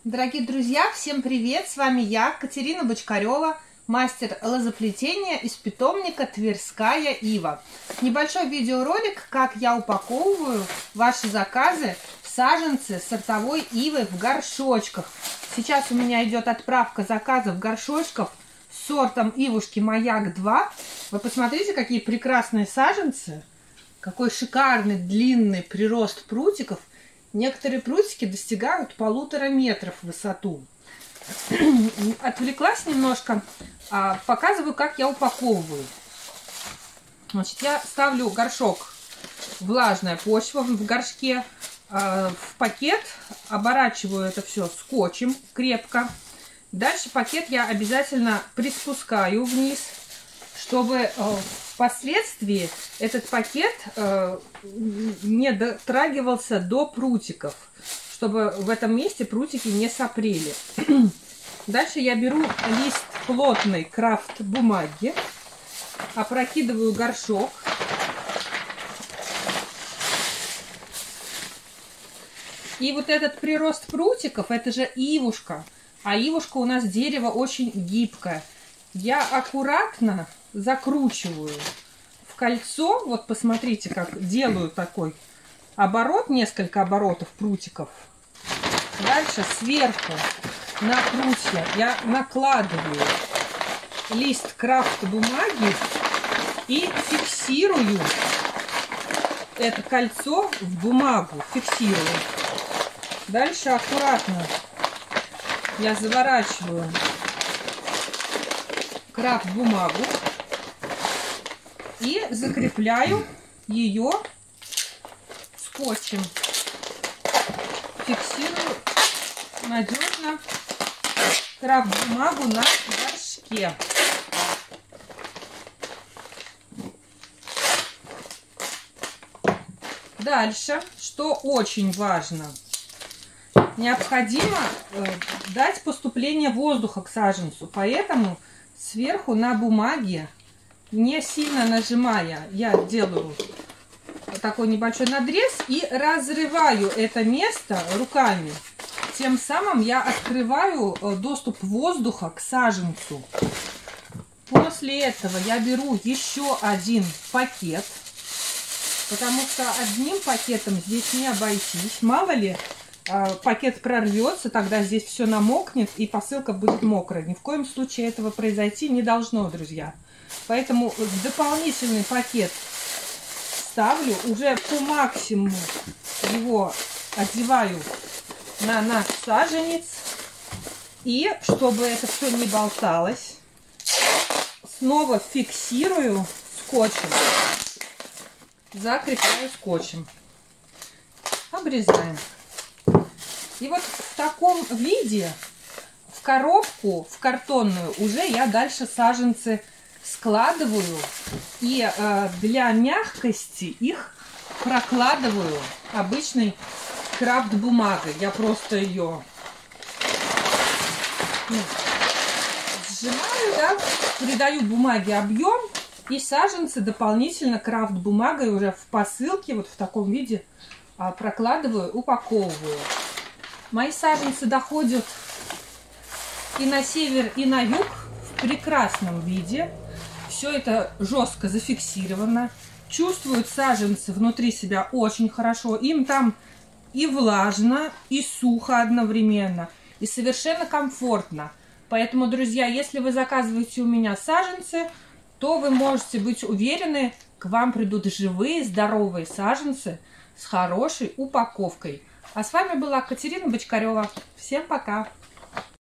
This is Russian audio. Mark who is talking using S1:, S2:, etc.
S1: Дорогие друзья, всем привет! С вами я, Катерина Бочкарева, мастер лозоплетения из питомника Тверская Ива. Небольшой видеоролик, как я упаковываю ваши заказы в саженцы сортовой ивы в горшочках. Сейчас у меня идет отправка заказов горшочков с сортом ивушки Маяк 2. Вы посмотрите, какие прекрасные саженцы, какой шикарный длинный прирост прутиков. Некоторые прутики достигают 1,5 метра в высоту. Отвлеклась немножко. Показываю, как я упаковываю. Значит, я ставлю горшок, влажная почва в горшке, в пакет, оборачиваю это все скотчем крепко. Дальше пакет я обязательно приспускаю вниз, чтобы впоследствии этот пакет не дотрагивался до прутиков, чтобы в этом месте прутики не сопрели. Дальше я беру лист плотной крафт бумаги, опрокидываю горшок. И вот этот прирост прутиков, это же ивушка. А ивушка у нас дерево очень гибкое. Я аккуратно закручиваю в кольцо. Вот посмотрите, как делаю такой оборот, несколько оборотов прутиков. Дальше сверху на прутья я накладываю лист крафт бумаги и фиксирую это кольцо в бумагу. Фиксирую. Дальше аккуратно я заворачиваю крафт бумагу и закрепляю ее скотчем. Фиксирую надежно крафт бумагу на горшке. Дальше, что очень важно, необходимо дать поступление воздуха к саженцу, поэтому сверху на бумаге, не сильно нажимая, я делаю такой небольшой надрез и разрываю это место руками. Тем самым я открываю доступ воздуха к саженцу. После этого я беру еще один пакет, потому что одним пакетом здесь не обойтись. Мало ли, пакет прорвется, тогда здесь все намокнет и посылка будет мокрая. Ни в коем случае этого произойти не должно, друзья. Поэтому дополнительный пакет ставлю, уже по максимуму его одеваю на наш саженец. И чтобы это все не болталось, снова фиксирую скотчем, закрепляю скотчем, обрезаем. И вот в таком виде в коробку, в картонную, уже я дальше саженцы складываю. И для мягкости их прокладываю обычной крафт бумагой. Я просто ее сжимаю, да, придаю бумаге объем. И саженцы дополнительно крафт бумагой уже в посылке, вот в таком виде, прокладываю, упаковываю. Мои саженцы доходят и на север, и на юг в прекрасном виде. Все это жестко зафиксировано. Чувствуют саженцы внутри себя очень хорошо. Им там и влажно, и сухо одновременно. И совершенно комфортно. Поэтому, друзья, если вы заказываете у меня саженцы, то вы можете быть уверены, к вам придут живые, здоровые саженцы с хорошей упаковкой. А с вами была Катерина Бочкарева. Всем пока!